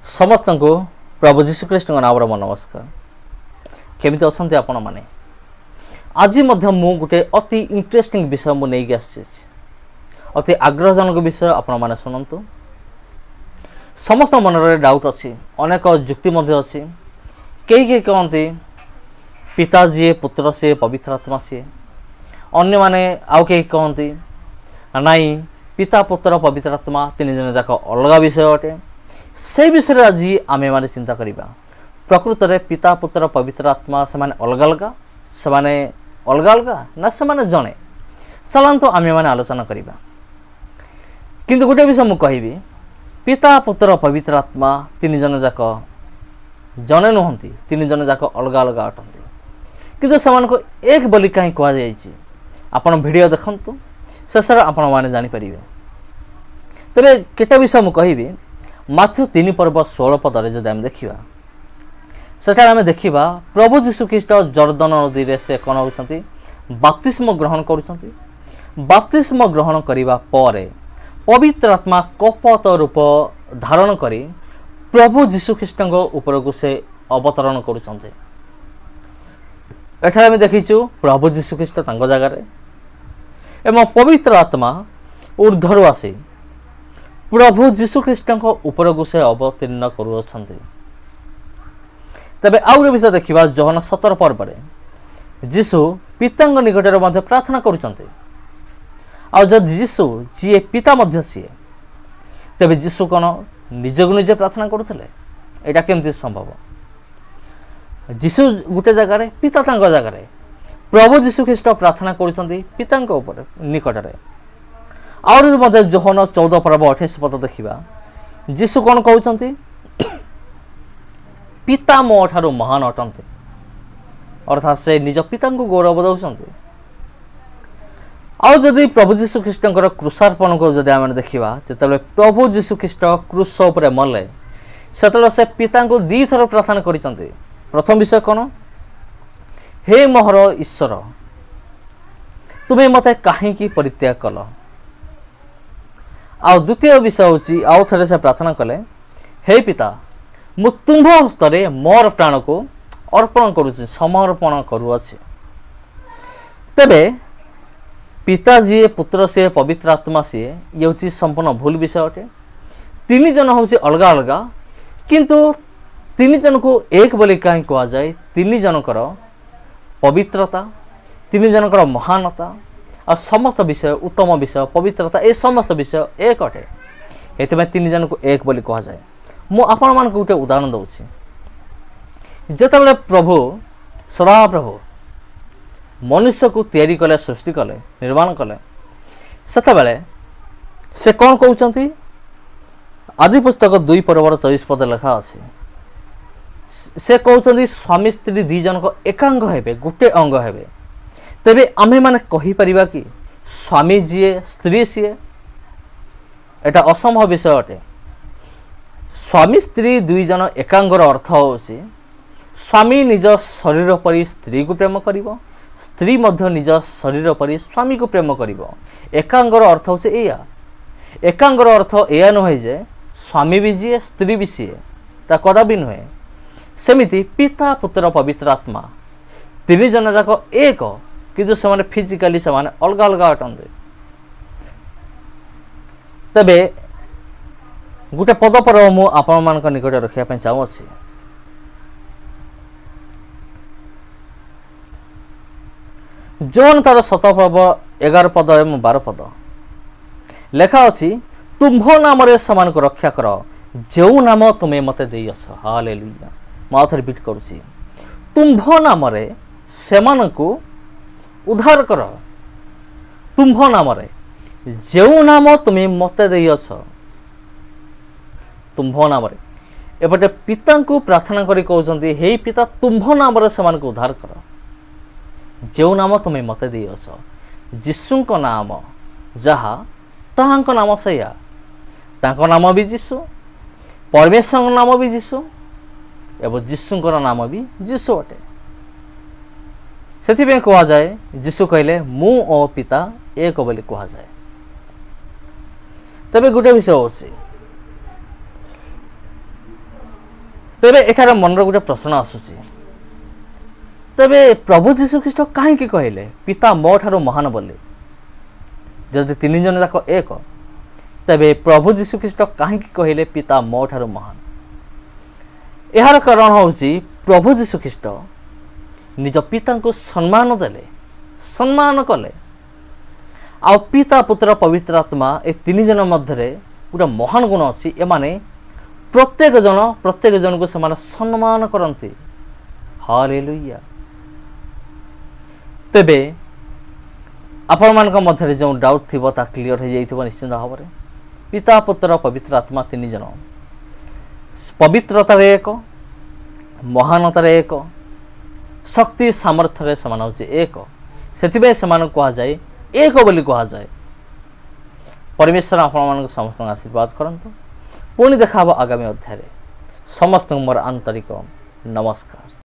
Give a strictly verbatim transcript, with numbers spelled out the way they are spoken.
समस्त को प्रभु जीशुख्रीष्ट नाम नमस्कार। केमिति अछंती आपण माने? आज मु गोटे अति इंटरेस्टिंग विषय मु नहीं आसी, अति आग्रहजनक विषय आपण माने सुनंतु। समस्त मन रे डाउट अच्छी, अनेक जुक्ति अच्छी। कई कई कहते पिता जी पुत्र सी पवित्र आत्मा सी, अन्य माने आउ कई कहते नाई पिता पुत्र पवित्र आत्मा तीन जन जाक अलग विषय अटे। से विषय आज आमे माने चिंता करिबा। प्रकृत रे पिता पुत्र पवित्र आत्मा से माने अलग अलग से माने अलग अलग ना से माने जणे चलंतु आमे माने आलोचना करिबा। किंतु गोटे विषय मु कहिबी, पिता पुत्र पवित्र आत्मा तीन जन जाक जणे नहंती, तीन जन जाक अलग अलग अटंती, किंतु समान को एक बोली कहीं कहा जायछि। आपण वीडियो देखंतु, शेषर आपण माने जानि परिबे। तबे केते विषय मु कहिबी। माथ्यू तीन पर्व षोल पदरे जदि आम देखा सेठार आम देखा प्रभु जीशुख्रीष्ट जर्दन नदी रे से कौन होती बाप्तिस्म ग्रहण करुछंती। बाप्तिस्म ग्रहण करिबा परे पवित्र आत्मा कपत रूप धारण करी प्रभु जीशुख्रीष्ट ऊपर को से अवतरण करुछंती। एठार आम देखीचु प्रभु जीशुख्रीष्ट तांको जगार एवं पवित्र आत्मा ऊर्ध्वर आसी प्रभु जीशुख्रीष्ट ऊपर को से अवतीर्ण करुछंती। तबे आउ विषय देखा जहन सतर पर्व जीशु पिता निकट में प्रार्थना करुछंती। आ जदि जीशु जी पिता मध्य सी, तेबे जीशु कौन निजक निजे प्रार्थना करुले? एटा केमती संभव? जीशु गोटे जगार पिता तांको जगार प्रभु जीशुख्रीष्ट प्रार्थना करुछंती पिता ऊपर निकट में। और मध्य जोहन चौदह पर्व अठाईस पद देखा जीशु कौन कहते पिता मो ठारू महान अटंती, अर्थात से निज पिता को गौरव दौरान। आउ जदि प्रभु जीशुख्रीष्ट क्रूसार्पण को जदि आम देखा जो प्रभु जीशुख्रीष्ट क्रूस उपर मले से से पिता को दी थर प्रार्थना करिसंती। प्रथम विषय कौन? हे मोहर ईश्वर, तुम्हें मते काहेकि परित्याग कल? आ द्वितीय विषय हूँ आउ थे से प्रार्थना कले, हे पिता मु तुम्भ हस्तरे मोर प्राण को अर्पण करुछि, समर्पण करुअछि। तेबे पिता जी पुत्र सी पवित्र आत्मा सी ये हूँ संपूर्ण भूल विषय अटे। तीन जन हूँ अलग अलग, किंतु तीन जन को एक बोली कहीं कह जाए? तीन जनकर पवित्रता, तीन जनकर महानता और समस्त विषय उत्तम विषय पवित्रता ए समस्त विषय एक अटे। ये तीन जन को एक बोली कह जाए। मु आपण मान गोटे उदाहरण दूसरी। जिते प्रभु सदा प्रभु मनुष्य को तैयारी कले, सृष्टि कले, निर्माण कले, सेतबेले से कौन कहते? आदि पुस्तक दुई पर्वर चौबीस पद लिखा अच्छे। से कहते स्वामी स्त्री दी जन को एकांग हेबे, गोटे अंग हेबे। तेबे आमे माने कहि परिबा कि स्वामी जी स्त्री सी? एटा असंभव विषय अटे। स्वामी स्त्री दुई जन एकांगर अर्थ होछि स्वामी निज शरीर परि स्त्री को प्रेम करिवो, स्त्री मध्य निज शरीर परि स्वामी को प्रेम करिवो। एकांगर अर्थ होछि एया। एकांगर अर्थ एया नुहे जे स्वामी भी जी स्त्री भी सी, ता कदापि नुहे। सेमिति पिता पुत्र पवित्र आत्मा तीन जन जाक एक, किंतु से फिजिकाली से अलग अलग अटंते। तबे गोटे पद पर मु आपण मान निकट रखा चाहूँगी। जोन तार सत पर्व एगार पद एवं बार पद लेखा अच्छी, तुम्भ नाम समान को रक्षा कर जो नाम तुम्हें मते देई अछ। हालेलुया। मैं आउ थे रिपीट करुछि, तुम्भ नाम सेमान को उद्धार कर। तुम्भ नाम जो नाम तुम्हें मते देई अछ, तुम्भ नाम एपटे पिता को प्रार्थना करी कहते, हे पिता तुम्भ नाम सेमान को उद्धार कर जो नाम तुम्हें मते देई अछ। जीशु को नाम जहा ताहांको नाम सैया, तांको नाम भी जीशु, परमेश्वर नाम भी जीशु एवं जीशुंकर नाम भी जीशु अटे। से कह जाए जीशु कहले मु ओ पिता एक बोली कह जाए। तबे गोटे विषय होछि तेबे एठार मन गोटे प्रश्न आसूची तेबे प्रभु जीशु ख्रीष्ट कहीं कहले पिता मो ठारू महान बोली जदि तीन जन जाक एक तेबे प्रभु जीशु ख्रीष्ट कहीं कहले पिता मो ठारू महान यार कारण होउची प्रभु जीशु ख्रीष्ट निज पिता को सम्मान देले सम्मान कले आ पिता पुत्र पवित्र आत्मा ए तीन जन मध्य गोटे महान गुण अच्छी एमाने प्रत्येक जन प्रत्येक जन को समान सम्मान करती हालेलुया तेबे आपण मान मध्य जो डाउट थी क्लीयर हो जाइए निश्चिंत भाव में पिता पुत्र पवित्र आत्मा तीन जन पवित्रतार एक महानतार एक शक्ति सामर्थ्य से हूँ एक से कह जाए एक बोली कह जाए परमेश्वर आपण समस्त आशीर्वाद करंतु पुणी देखा आगामी अध्याय समस्त मोर आंतरिक नमस्कार।